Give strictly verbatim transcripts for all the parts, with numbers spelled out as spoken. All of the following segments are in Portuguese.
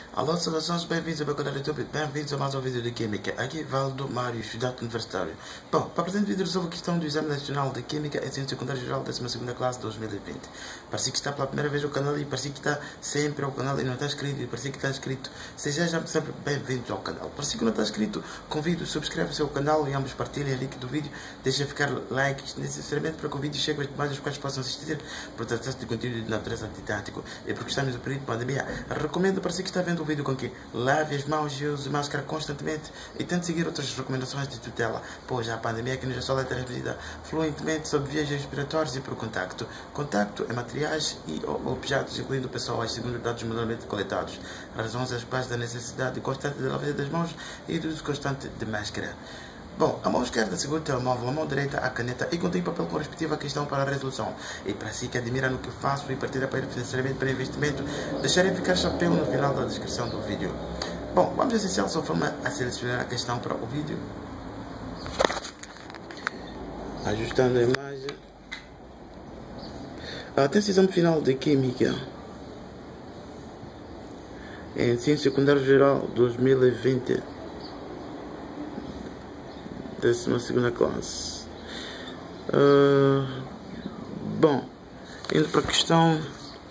Alô, saudações, bem-vindos ao meu canal do YouTube, bem-vindos a mais um vídeo de Química. Aqui Valdo Mário, estudante universitário. Bom, para o presente vídeo resolvo a questão do Exame Nacional de Química e Ciência Secundária Geral, décima segunda classe dois mil e vinte. Parece que está pela primeira vez no canal e parece que está sempre ao canal e não está inscrito, e parece que está inscrito. Seja já sempre bem-vindo ao canal. Parece que não está inscrito, convido, subscreve-se ao canal e ambos partilhem o link do vídeo, deixem ficar likes necessariamente para que o vídeo chegue aos demais os quais possam assistir por tratar-se de conteúdo de natureza didático e porque estamos no período de pandemia. Recomendo para si que está vendo o vídeo com que lave as mãos e use máscara constantemente e tente seguir outras recomendações de tutela, pois a pandemia aqui no Jassol é transmitida fluentemente sob vias respiratórias e por contacto. Contacto é materiais e objetos, incluindo pessoas, segundo dados manualmente coletados. Razões as quais da necessidade constante de lavagem das mãos e do uso constante de máscara. Bom, a mão esquerda segura o telemóvel, a mão direita a caneta e contém papel com a respectiva questão para a resolução. E para si que admira no que faço e partilha para financeiramente para investimento, deixarei ficar chapéu no final da descrição do vídeo. Bom, vamos iniciar a sua forma a selecionar a questão para o vídeo. Ajustando a imagem. Até o exame final de Química em Ciência Secundária Geral dois mil e vinte. décima segunda classe. Uh, bom, indo para a questão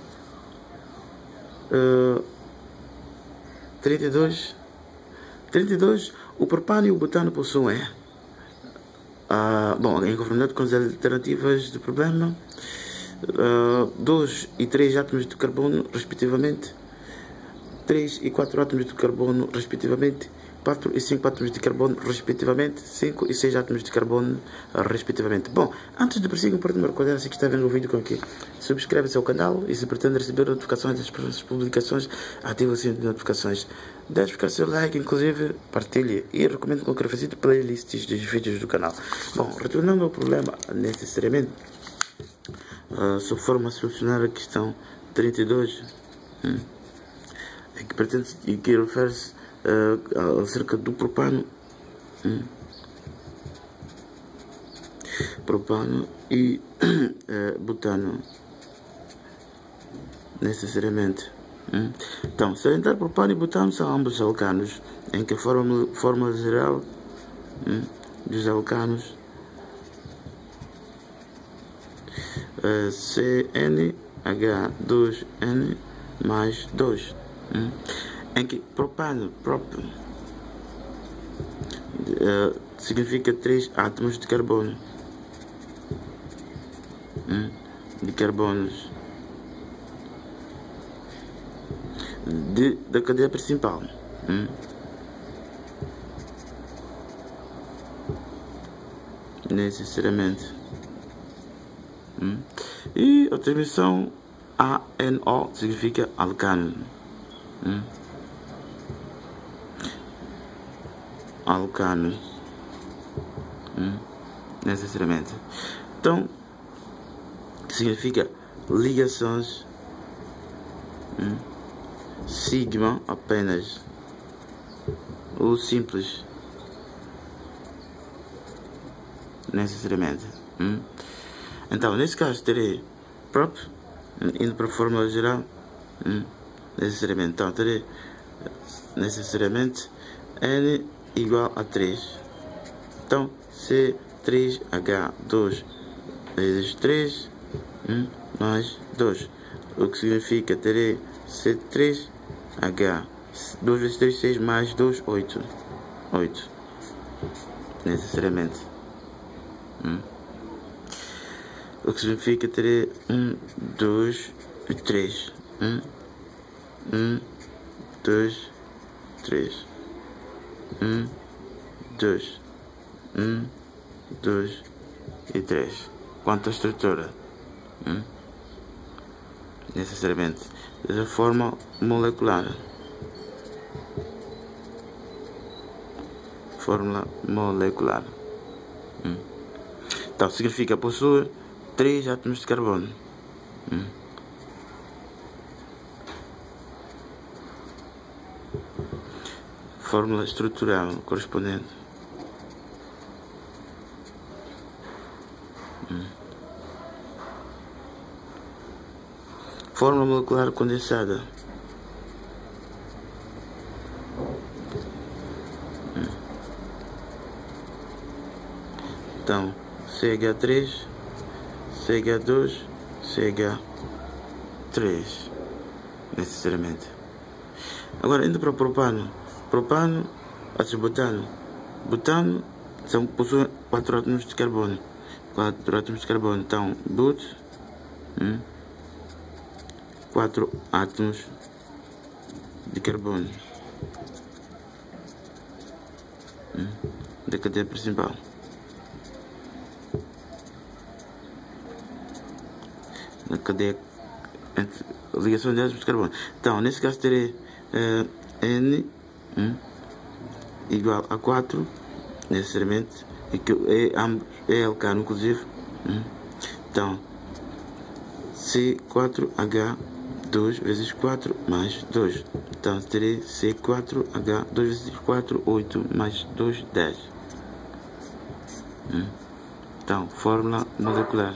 uh, trinta e dois. trinta e dois. O propano e o butano possuem, uh, bom, em conformidade com as alternativas do problema, uh, dois e três átomos de carbono, respectivamente, três e quatro átomos de carbono, respectivamente, quatro e cinco átomos de carbono, respectivamente, cinco e seis átomos de carbono, respectivamente. Bom, antes de prosseguir, importa-me recordar, se que está vendo o vídeo com que subscreve-se ao canal e se pretende receber notificações das próximas publicações, ative o sininho de notificações. Deixe ficar seu like, inclusive partilhe e recomendo com que visite playlists dos vídeos do canal. Bom, retornando ao problema, necessariamente, uh, sob forma a solucionar a questão trinta e dois, hum, é que pretende e que refere-se Uh, acerca do propano, hum, propano e uh, butano, necessariamente. Hum. Então, salientar propano e butano são ambos alcanos, em que a fórmula, fórmula geral hum, dos alcanos uh, C N H dois N mais dois. Hum. Em que propano, prop, uh, significa três átomos de carbono, hum, de carbonos de, da cadeia principal, hum, necessariamente, hum, e a transmissão A N O significa alcano, hum, alcanos, hum, necessariamente. Então, significa ligações, hum, sigma apenas, ou simples, necessariamente. Hum. Então, nesse caso, terei prop, indo para a fórmula geral, hum, necessariamente. Então, terei necessariamente N igual a três. Então, C três H dois vezes três, hum, mais dois. O que significa terei C três H dois vezes três, seis, mais dois, oito. oito. Necessariamente. Hum. O que significa terei um, dois e três. um, dois, três. um, dois, um, dois e três. Quanto à estrutura, hum, necessariamente da forma molecular, fórmula molecular, hum. Então significa possui três átomos de carbono, hum. Fórmula estrutural correspondente, hum. Fórmula molecular condensada, Então, C H três, C H dois, C H três, necessariamente. Agora, indo para o propano. Propano, ácido butano. Butano são, possuem quatro átomos de carbono. quatro átomos de carbono. Então, but, hum, quatro átomos de carbono. Hum, da cadeia principal. Na cadeia entre ligação de átomos de carbono. Então, nesse caso terei uh, N hum, igual a quatro, necessariamente, e que é, ambos, é L K inclusive. Hum. Então, C quatro H dois vezes quatro mais dois. Então, terei C quatro H dois vezes quatro, oito, mais dois, dez. Hum. Então, fórmula molecular.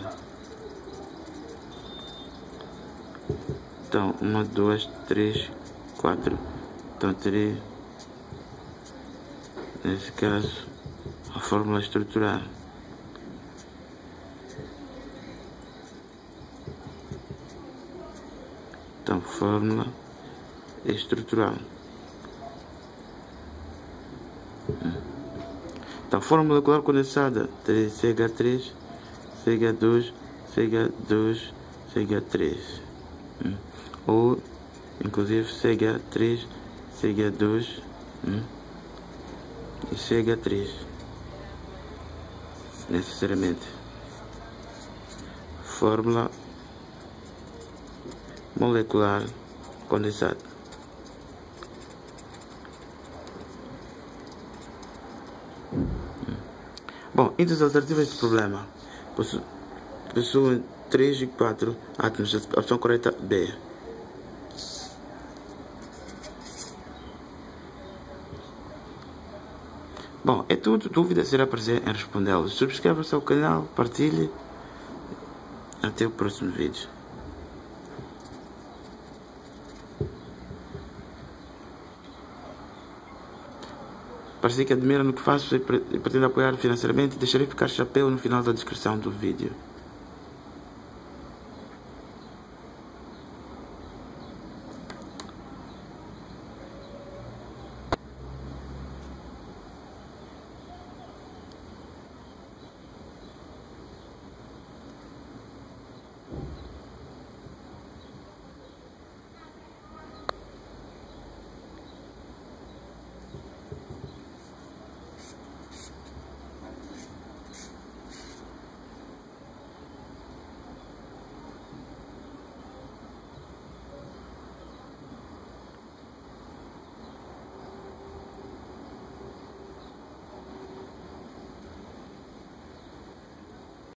Então, uma, duas, três, quatro. Então, terei, nesse caso, a fórmula estrutural. Então, fórmula estrutural. Então, fórmula molecular condensada. Terei C H três, C H dois, C H dois, C H três. Hum. Ou, inclusive, C H três, C H dois hum. e C H três. Necessariamente. Fórmula molecular condensada. Bom, entre as alternativas deste problema, possuem três e quatro átomos. A opção correta B. Bom, é tudo. Dúvida será prazer em respondê-los. Subscreva-se ao canal, partilhe. Até o próximo vídeo. Para si que admira no que faço e pretende apoiar financeiramente, deixarei ficar chapéu no final da descrição do vídeo.